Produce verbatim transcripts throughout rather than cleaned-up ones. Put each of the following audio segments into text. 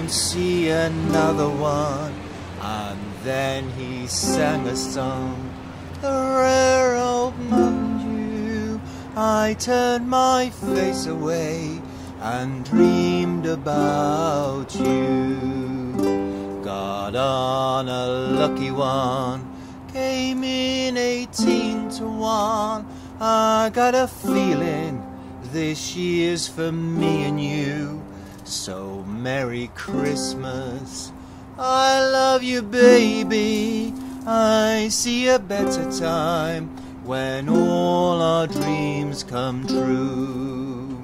won't see another one. And then he sang a song, the rare old Mountain Dew. I turned my face away and dreamed about you. Got on a lucky one, came in eighteen to one. I got a feeling this year's for me and you. So Merry Christmas, I love you baby. I see a better time when all our dreams come true.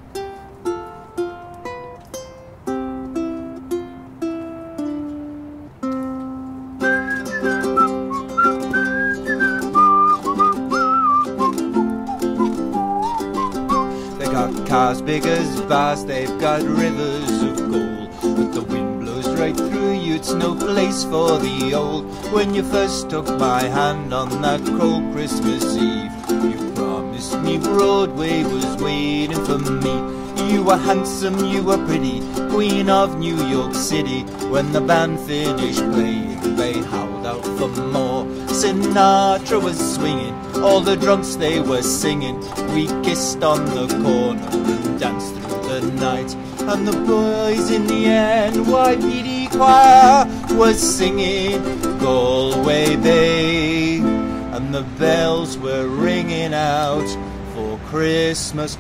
They got cars big as bars, they've got rivers of gold, but the wind blows right through you, it's no place for the old. When you first took my hand on that cold Christmas Eve, you promised me Broadway was waiting for me. You were handsome, you were pretty, Queen of New York City. When the band finished playing, they howled out for more. Sinatra was swinging, all the drunks they were singing. We kissed on the corner and danced through the night. And the boys in the N Y P D choir was singing Galway Bay. And the bells were ringing out for Christmas.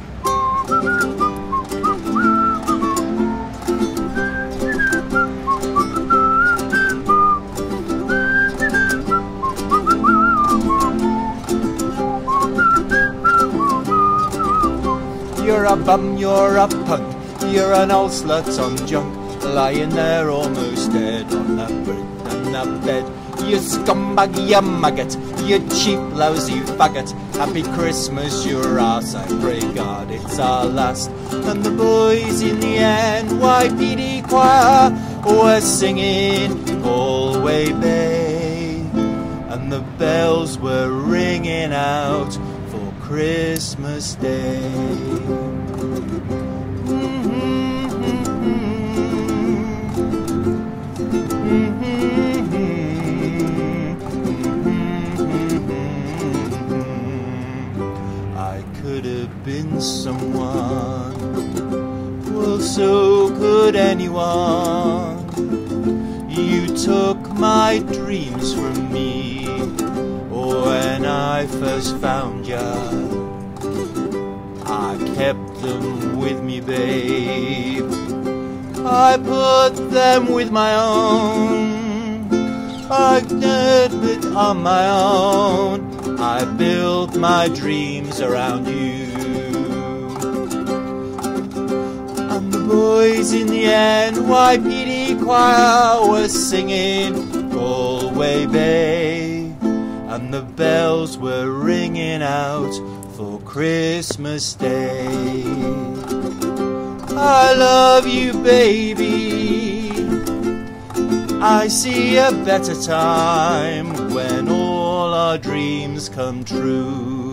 You're a bum, you're a punk, you're an old slut on junk, lying there almost dead on that brick and that bed. You scumbag, you maggot, you cheap lousy faggot. Happy Christmas, your ass, I pray God it's our last. And the boys in the N Y P D choir were singing Galway Bay. And the bells were ringing out for Christmas Day. I could have been someone, well, so could anyone. You took my dreams from me when I first found ya. I kept them with me, babe. I put them with my own. I did it on my own. I built my dreams around you. And the boys in the N Y P D choir were singing Galway Bay. And the bells were ringing out for Christmas Day. I love you baby, I see a better time when all our dreams come true.